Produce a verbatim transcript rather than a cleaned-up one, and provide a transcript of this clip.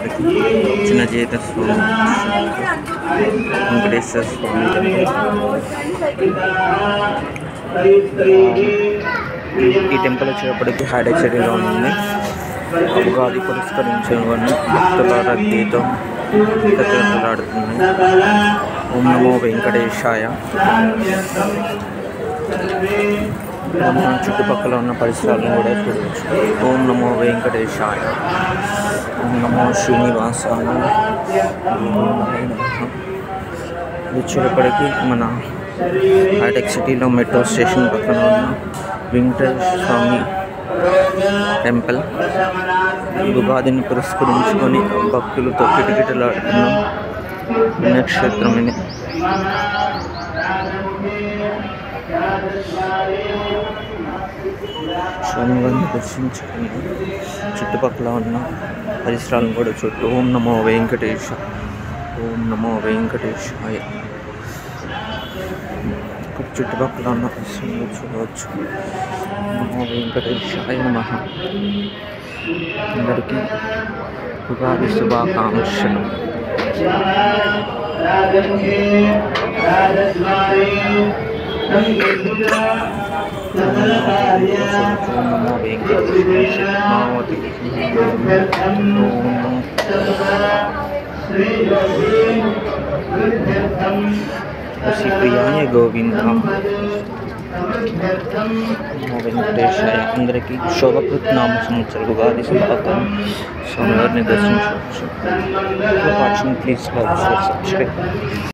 వచ్చేప్పటికి చిన్న జీత స్వామి వెంకటేశ్వర స్వామి ఈ టెంపుల్ వచ్చేటప్పటికి హైడెక్సిటీలో ఉంది. ఉగాది పురస్కరించుకొని భక్తుల రద్దీతో ఆడుతుంది. ఓం నమో వెంకటేశాయ. చుట్టుపక్కల ఉన్న పరిసరాలను కూడా చూడవచ్చు. ఓం నమో వెంకటేశాయ, ఓం నమో శ్రీనివాసాయ. వచ్చేటప్పటికి మన హైటెక్ సిటీలో మెట్రో స్టేషన్ పక్కన ఉన్న వెంకటేశ్వర స్వామి టెంపుల్. ఉగాదిని పురస్కరించుకొని భక్తులతో కిటకిటలాడుతున్న పుణ్యక్షేత్రం ఇది. స్వామివారిని దర్శించుకుని చుట్టుపక్కల ఉన్న పరిసరాలను కూడా చుట్టూ ఓం నమో వెంకటేశ, ఓం నమో వెంకటేశాయ. చుట్టుపక్కల ఉన్న పరిసరాలు చూడవచ్చు. నమో వెంకటేశాయ నమః. అందరికీ ఉగాది శుభాకాంక్షలు. నమో శ్రీప్రియాయ గోవింద. నమో వెంకటేశాయ. అందరికీ శోభకృత్ నామ సంవత్సర ఉగాది శుభాకాంక్షలు. స్వామివారిని దర్శించవచ్చు. Please like, share, subscribe.